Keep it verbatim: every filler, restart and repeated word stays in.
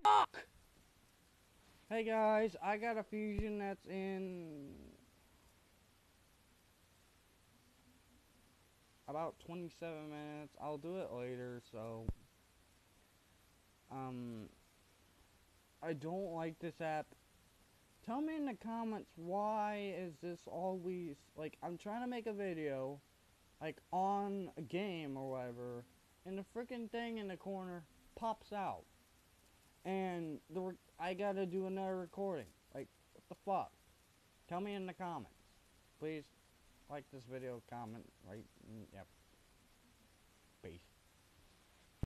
Fuck! Hey guys, I got a fusion that's in about twenty-seven minutes. I'll do it later, so um I don't like this app. Tell me in the comments, why is this always like, I'm trying to make a video like on a game or whatever, and the freaking thing in the corner pops out, and the I gotta do another recording. Like, what the fuck? Tell me in the comments, please. Like this video, comment, right? Yep. Peace.